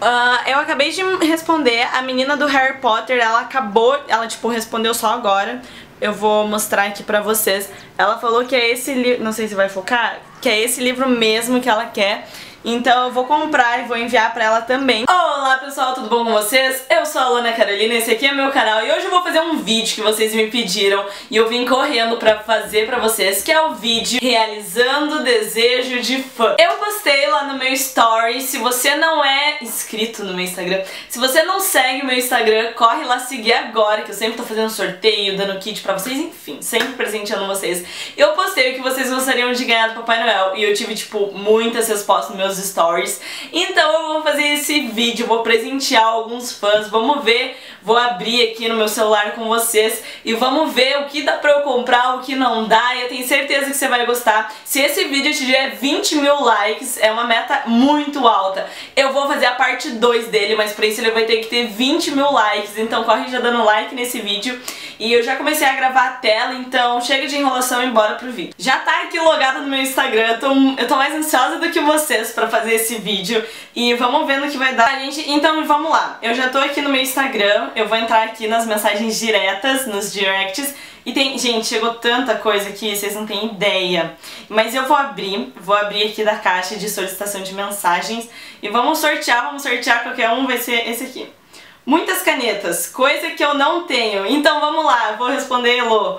Eu acabei de responder, a menina do Harry Potter, ela tipo, respondeu só agora. Eu vou mostrar aqui pra vocês. Ela falou que é esse livro, não sei se vai focar, que é esse livro mesmo que ela quer. Então eu vou comprar e vou enviar pra ela também. Olá pessoal, tudo bom com vocês? Eu sou a Ana Carolina, esse aqui é meu canal e hoje eu vou fazer um vídeo que vocês me pediram e eu vim correndo pra fazer pra vocês, que é o vídeo realizando o desejo de fã. Eu postei lá no meu story, se você não é inscrito no meu Instagram, se você não segue o meu Instagram, corre lá seguir agora, que eu sempre tô fazendo sorteio, dando kit pra vocês, enfim, sempre presenteando vocês. Eu postei o que vocês gostariam de ganhar do Papai Noel e eu tive, tipo, muitas respostas nos meus stories. Então eu vou fazer esse vídeo, vou presentear alguns fãs, vamos ver, vou abrir aqui no meu celular com vocês e vamos ver o que dá pra eu comprar, o que não dá, e eu tenho certeza que você vai gostar. Se esse vídeo tiver 20 mil likes, é uma meta muito alta, eu vou fazer a parte 2 dele, mas pra isso ele vai ter que ter 20 mil likes, então corre já dando like nesse vídeo. E eu já comecei a gravar a tela, então chega de enrolação e bora pro vídeo. Já tá aqui logado no meu Instagram, eu tô mais ansiosa do que vocês pra fazer esse vídeo e vamos ver no que vai dar, gente. Então vamos lá, eu já tô aqui no meu Instagram, eu vou entrar aqui nas mensagens diretas, nos directs. E tem, gente, chegou tanta coisa aqui, vocês não têm ideia. Mas eu vou abrir aqui da caixa de solicitação de mensagens e vamos sortear qualquer um, vai ser esse aqui. Muitas canetas, coisa que eu não tenho. Então vamos lá, vou responder, Elô.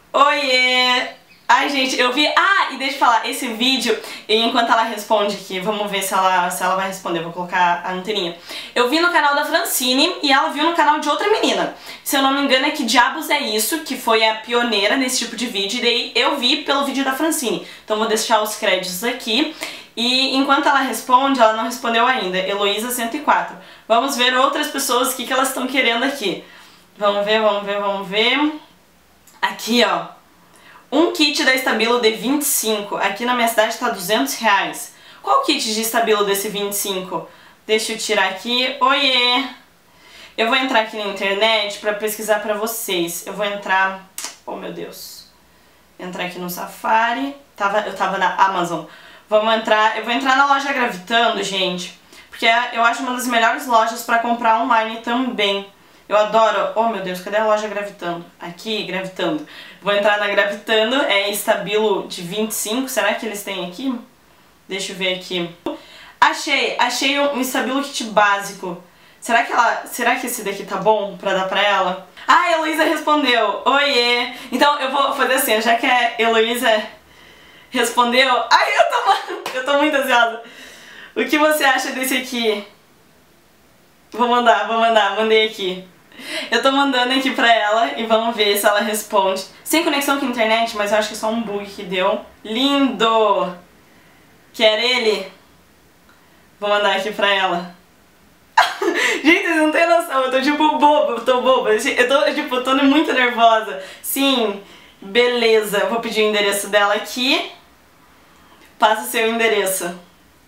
Oiê! Ai, gente, eu vi... Ah, e deixa eu falar, esse vídeo, enquanto ela responde aqui, vamos ver se ela vai responder, vou colocar a anteninha. Eu vi no canal da Francine e ela viu no canal de outra menina. Se eu não me engano é Que Diabos É Isso, que foi a pioneira nesse tipo de vídeo, e daí eu vi pelo vídeo da Francine. Então vou deixar os créditos aqui. E enquanto ela responde, ela não respondeu ainda, Heloísa 104. Vamos ver outras pessoas, o que elas estão querendo aqui. Vamos ver. Aqui, ó. Um kit da Stabilo de 25. Aqui na minha cidade tá R$200. Qual kit de Stabilo desse 25? Deixa eu tirar aqui. Oiê! Eu vou entrar aqui na internet pra pesquisar pra vocês. Eu vou entrar... Oh, meu Deus. Entrar aqui no Safari. Eu tava na Amazon. Eu vou entrar na loja Gravitando, gente, porque eu acho uma das melhores lojas pra comprar online também. Eu adoro... Oh, meu Deus, cadê a loja Gravitando? Aqui, Gravitando. Vou entrar na Gravitando, é Stabilo de 25, será que eles têm aqui? Deixa eu ver aqui. Achei um Stabilo kit básico. Será que esse daqui tá bom pra dar pra ela? Ah, a Heloísa respondeu. Oiê! Então eu vou fazer assim, já que a Heloísa respondeu... Ai, eu tô muito ansiosa. O que você acha desse aqui? Vou mandar, mandei aqui. Eu tô mandando aqui pra ela e vamos ver se ela responde. Sem conexão com a internet, mas eu acho que é só um bug que deu. Lindo! Quer ele? Vou mandar aqui pra ela. Gente, vocês não têm noção, eu tô tipo boba, eu tô muito nervosa. Sim, beleza, vou pedir o endereço dela aqui. Passa o seu endereço.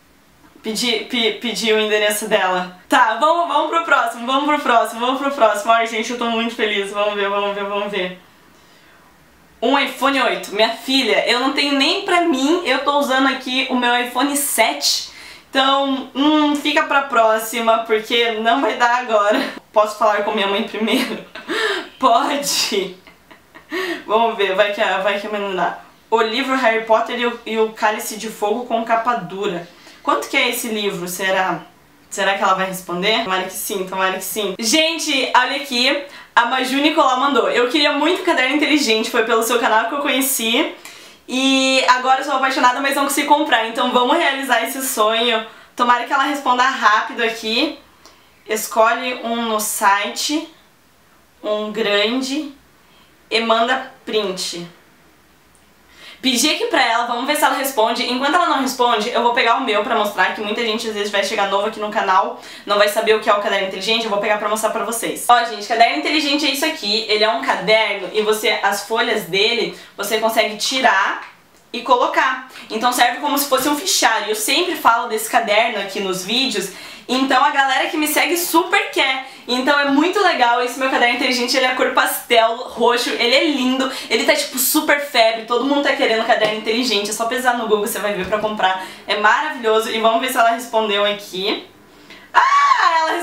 Pedi o endereço dela. Tá, vamos pro próximo. Ai, gente, eu tô muito feliz. Vamos ver. Um iPhone 8. Minha filha, eu não tenho nem pra mim, eu tô usando aqui o meu iPhone 7. Então, fica pra próxima, porque não vai dar agora. Posso falar com minha mãe primeiro? Pode. Vamos ver, vai que a menina dá. O livro Harry Potter e o Cálice de Fogo com capa dura. Quanto que é esse livro, será? Será que ela vai responder? Tomara que sim. Gente, olha aqui, a Maju Nicolau mandou. Eu queria muito caderno inteligente, foi pelo seu canal que eu conheci. E agora eu sou apaixonada, mas não consigo comprar. Então vamos realizar esse sonho. Tomara que ela responda rápido aqui. Escolhe um no site, um grande e manda print. Pedi aqui pra ela, vamos ver se ela responde. Enquanto ela não responde, eu vou pegar o meu pra mostrar, que muita gente às vezes vai chegar novo aqui no canal, não vai saber o que é o caderno inteligente, eu vou pegar pra mostrar pra vocês. Ó, gente, caderno inteligente é isso aqui, ele é um caderno e as folhas dele, você consegue tirar e colocar. Então serve como se fosse um fichário. Eu sempre falo desse caderno aqui nos vídeos, então a galera que me segue super quer. Então é muito legal, esse meu caderno inteligente, ele é cor pastel, roxo, ele é lindo, ele tá tipo super febre, todo mundo tá querendo caderno inteligente, é só pesquisar no Google, você vai ver pra comprar, é maravilhoso. E vamos ver se ela respondeu aqui. Ah,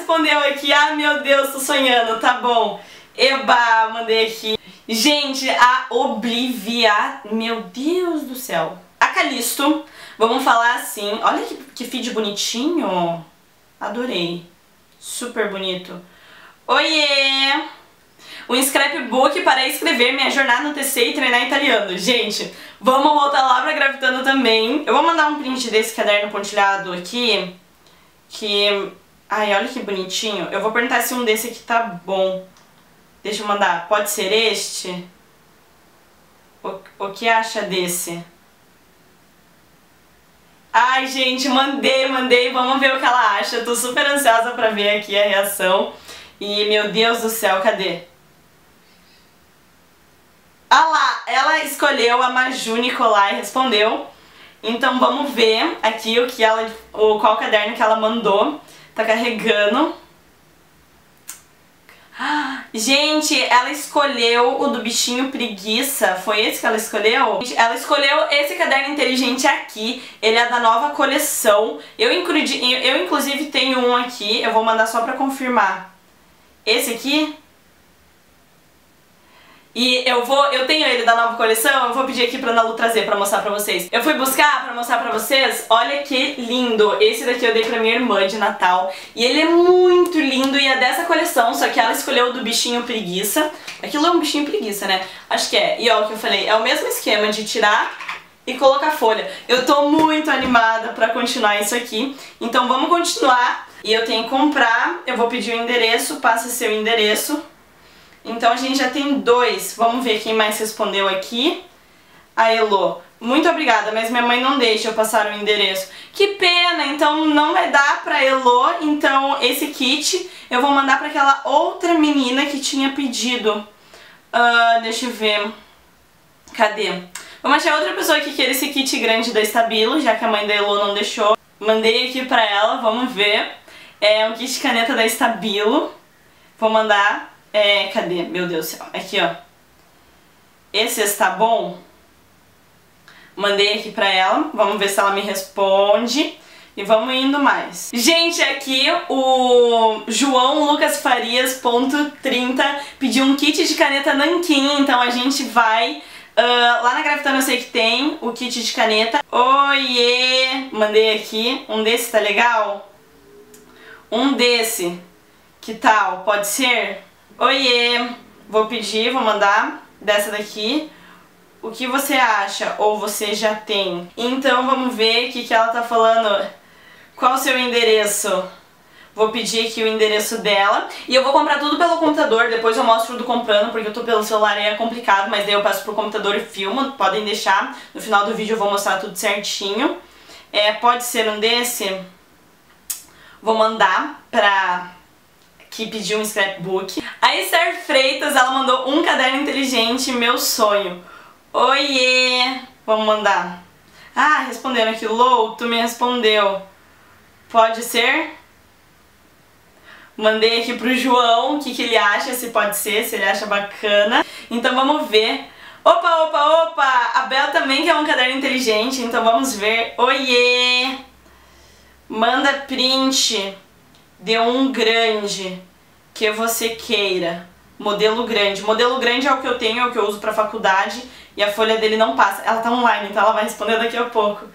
respondeu aqui. Ah, meu Deus, tô sonhando, tá bom. Eba, mandei aqui. Gente, a Oblivia, meu Deus do céu. A Calisto, vamos falar assim. Olha que feed bonitinho. Adorei. Super bonito. Oiê! Um scrapbook para escrever minha jornada no TC e treinar italiano. Gente, vamos voltar lá pra Gravitando também. Eu vou mandar um print desse caderno pontilhado aqui. Ai, olha que bonitinho. Eu vou perguntar se um desse aqui tá bom. Deixa eu mandar. Pode ser este? O que acha desse? Ai, gente, mandei. Vamos ver o que ela acha. Eu tô super ansiosa pra ver aqui a reação. E, meu Deus do céu, cadê? Ah lá, ela escolheu a Maju Nicolai, respondeu. Então vamos ver aqui qual caderno que ela mandou. Tá carregando. Gente, ela escolheu o do bichinho preguiça. Foi esse que ela escolheu? Ela escolheu esse caderno inteligente aqui. Ele é da nova coleção. Eu inclusive tenho um aqui. Eu vou mandar só pra confirmar. Esse aqui? E eu tenho ele da nova coleção, eu vou pedir aqui pra Ana Lu trazer pra mostrar pra vocês. Eu fui buscar pra mostrar pra vocês, olha que lindo. Esse daqui eu dei pra minha irmã de Natal. E ele é muito lindo e é dessa coleção, só que ela escolheu o do bichinho preguiça. Aquilo é um bichinho preguiça, né? Acho que é. E ó, o que eu falei, é o mesmo esquema de tirar e colocar folha. Eu tô muito animada pra continuar isso aqui. Então vamos continuar. E eu tenho que comprar, eu vou pedir o endereço, passa seu endereço. Então a gente já tem 2. Vamos ver quem mais respondeu aqui. A Elo. Muito obrigada, mas minha mãe não deixa eu passar o endereço. Que pena, então não vai dar pra Elo. Então esse kit eu vou mandar pra aquela outra menina que tinha pedido. Deixa eu ver. Cadê? Vamos achar outra pessoa que queira esse kit grande da Stabilo, já que a mãe da Elo não deixou. Mandei aqui pra ela, vamos ver. É um kit de caneta da Stabilo. Vou mandar... cadê? Meu Deus do céu. Aqui, ó. Esse está bom? Mandei aqui pra ela. Vamos ver se ela me responde. E vamos indo mais. Gente, aqui o João Lucas Farias.30 pediu um kit de caneta nanquim. Então a gente vai... lá na Gravitando eu sei que tem o kit de caneta. Oiê! Mandei aqui. Um desse tá legal? Um desse. Que tal? Pode ser? Oiê! Vou pedir, vou mandar dessa daqui. O que você acha? Ou você já tem? Então vamos ver o que ela tá falando. Qual o seu endereço? Vou pedir aqui o endereço dela. E eu vou comprar tudo pelo computador. Depois eu mostro tudo comprando, porque eu tô pelo celular e é complicado. Mas daí eu passo pro computador e filmo. Podem deixar. No final do vídeo eu vou mostrar tudo certinho. Pode ser um desse. Vou mandar pra... que pediu um scrapbook. A Esther Freitas, ela mandou um caderno inteligente, meu sonho. Oiê! Vamos mandar. Ah, respondendo aqui. Lou, tu me respondeu. Pode ser? Mandei aqui pro João o que ele acha, se pode ser, se ele acha bacana. Então vamos ver. Opa! A Bel também quer um caderno inteligente, então vamos ver. Oiê! Manda print de um grande que você queira. Modelo grande. Modelo grande é o que eu tenho, é o que eu uso pra faculdade. E a folha dele não passa. Ela tá online, então ela vai responder daqui a pouco.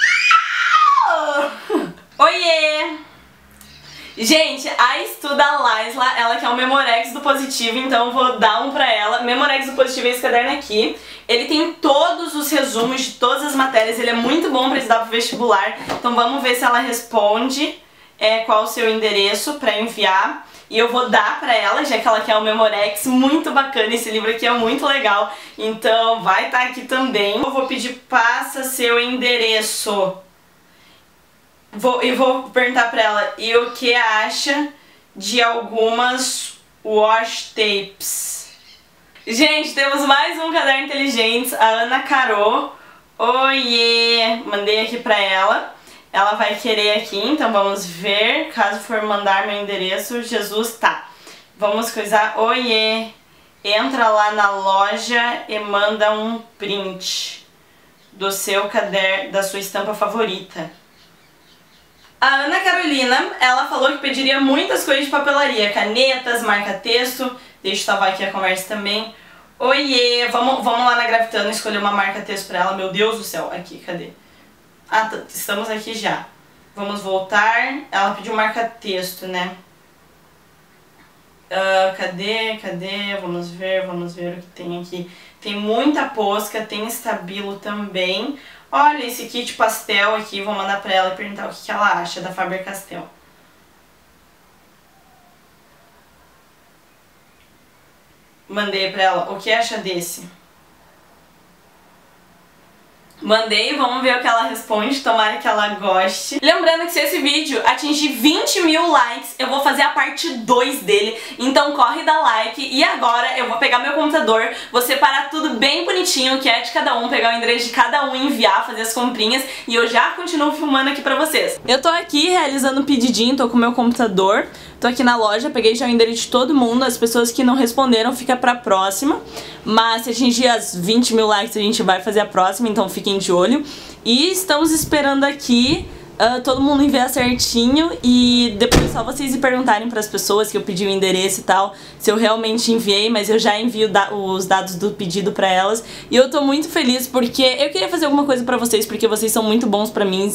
Oiê! Gente, a Estuda Laisla, ela quer um Memorex do Positivo, então eu vou dar um pra ela. Memorex do Positivo é esse caderno aqui. Ele tem todos os resumos de todas as matérias, ele é muito bom pra estudar pro vestibular. Então vamos ver se ela responde qual o seu endereço pra enviar. E eu vou dar pra ela, já que ela quer um Memorex muito bacana. Esse livro aqui é muito legal, então vai estar aqui também. Eu vou pedir, passa seu endereço. Vou perguntar pra ela, e o que acha de algumas wash tapes? Gente, temos mais um caderno inteligente, a Ana Carô. Oiê! Mandei aqui pra ela. Ela vai querer aqui, então vamos ver. Caso for mandar meu endereço, Jesus, tá. Vamos coisar. Oiê! Entra lá na loja e manda um print do seu caderno, da sua estampa favorita. A Ana Carolina, ela falou que pediria muitas coisas de papelaria, canetas, marca-texto. Deixa eu salvar aqui a conversa também. Oiê, vamos lá na Gravitando escolher uma marca-texto pra ela. Meu Deus do céu, aqui, cadê? Ah, estamos aqui já. Vamos voltar. Ela pediu marca-texto, né? Cadê? Vamos ver o que tem aqui. Tem muita posca, tem estabilo também. Olha esse kit pastel aqui, vou mandar pra ela e perguntar o que ela acha da Faber-Castell. Mandei pra ela, o que acha desse? Mandei, vamos ver o que ela responde, tomara que ela goste. Lembrando que se esse vídeo atingir 20 mil likes, eu vou fazer a parte 2 dele, então corre dar like. E agora eu vou pegar meu computador, vou separar tudo bem bonitinho, que é de cada um, pegar o endereço de cada um, enviar, fazer as comprinhas, e eu já continuo filmando aqui pra vocês. Eu tô aqui realizando um pedidinho, tô com o meu computador, tô aqui na loja, peguei já o endereço de todo mundo, as pessoas que não responderam fica pra próxima, mas se atingir as 20 mil likes a gente vai fazer a próxima, então fiquem de olho. E estamos esperando aqui todo mundo enviar certinho e depois só vocês me perguntarem para as pessoas que eu pedi o endereço e tal, se eu realmente enviei, mas eu já envio os dados do pedido para elas. E eu tô muito feliz porque eu queria fazer alguma coisa para vocês, porque vocês são muito bons para mim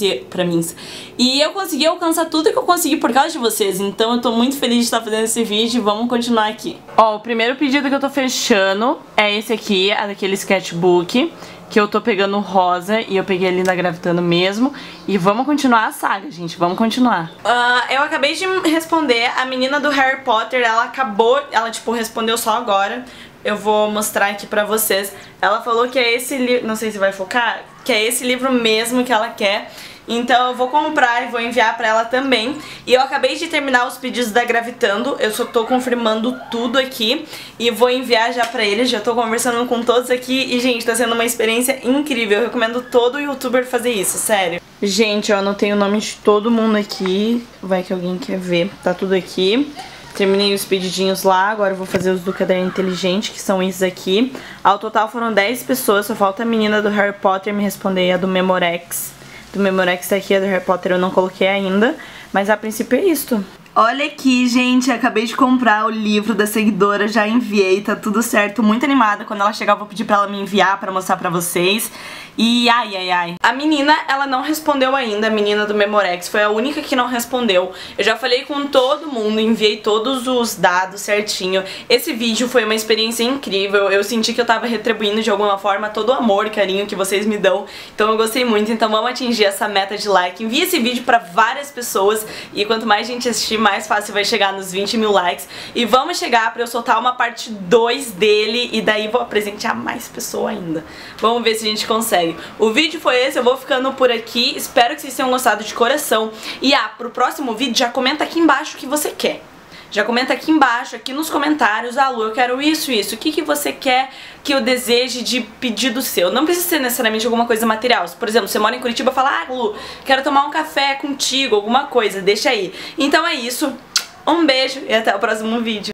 e eu consegui alcançar tudo que eu consegui por causa de vocês, então eu tô muito feliz de estar fazendo esse vídeo e vamos continuar aqui. Ó, o primeiro pedido que eu tô fechando é esse aqui, é daquele sketchbook, que eu tô pegando rosa e eu peguei ali na Gravitando mesmo. E vamos continuar a saga, gente, vamos continuar. Eu acabei de responder, a menina do Harry Potter, ela tipo, respondeu só agora. Eu vou mostrar aqui pra vocês. Ela falou que é esse livro, não sei se vai focar, que é esse livro mesmo que ela quer. Então eu vou comprar e vou enviar pra ela também. E eu acabei de terminar os pedidos da Gravitando, eu só tô confirmando tudo aqui e vou enviar já pra eles, já tô conversando com todos aqui e, gente, tá sendo uma experiência incrível. Eu recomendo todo youtuber fazer isso, sério. Gente, eu anotei o nome de todo mundo aqui, vai que alguém quer ver, tá tudo aqui. Terminei os pedidinhos lá, agora eu vou fazer os do Caderno Inteligente, que são esses aqui. Ao total foram 10 pessoas, só falta a menina do Harry Potter me responder, a do Memorex. Do Memorex aqui, a do Harry Potter eu não coloquei ainda, mas a princípio é isso. Olha aqui, gente, acabei de comprar o livro da seguidora, já enviei, tá tudo certo, muito animada. Quando ela chegar eu vou pedir pra ela me enviar pra mostrar pra vocês. E ai. A menina, ela não respondeu ainda, a menina do Memorex, foi a única que não respondeu. Eu já falei com todo mundo, enviei todos os dados certinho. Esse vídeo foi uma experiência incrível, eu senti que eu tava retribuindo de alguma forma todo o amor e carinho que vocês me dão. Então eu gostei muito, então vamos atingir essa meta de like. Envie esse vídeo pra várias pessoas e quanto mais gente assistir, mais fácil vai chegar nos 20 mil likes. E vamos chegar pra eu soltar uma parte 2 dele e daí vou presentear mais pessoa ainda. Vamos ver se a gente consegue. O vídeo foi esse, eu vou ficando por aqui, espero que vocês tenham gostado de coração. E pro próximo vídeo já comenta aqui embaixo o que você quer. Já comenta aqui embaixo, aqui nos comentários, Lu, eu quero isso, o que você quer que eu deseje de pedido seu? Não precisa ser necessariamente alguma coisa material. Por exemplo, você mora em Curitiba e fala, Lu, quero tomar um café contigo, alguma coisa, deixa aí. Então é isso, um beijo e até o próximo vídeo.